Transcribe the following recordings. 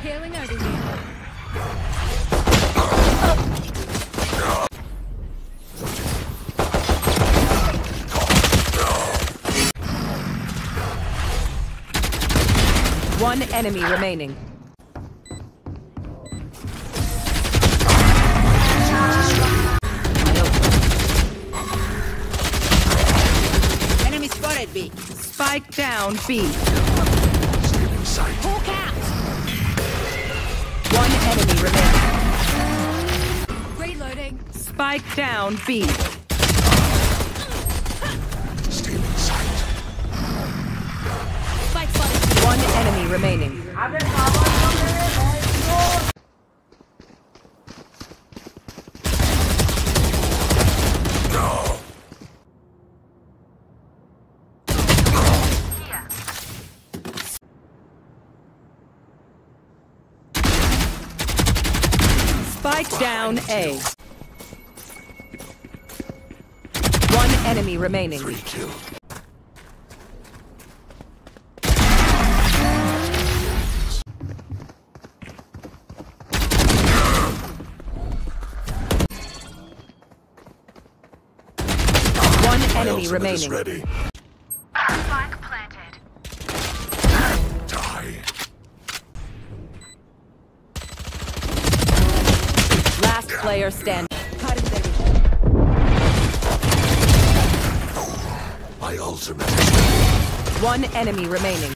Healing over here. One enemy remaining. Enemy spotted B. Spike down B. Stealing sight. Hawk out! One enemy remaining. Reloading. Spike down B. Stealing sight. Spike spotted B. One enemy remaining. Spike down A. One enemy remaining. 3 killed. One My enemy ultimate is remaining. ready. Spike planted. Die. Last player standing. My ultimate is ready. One enemy remaining.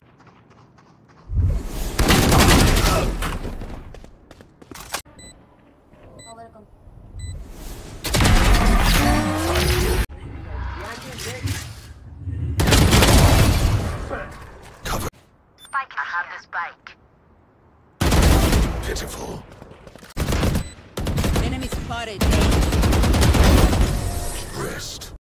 Cover. Spike. I have the spike. Pitiful. Enemy spotted A.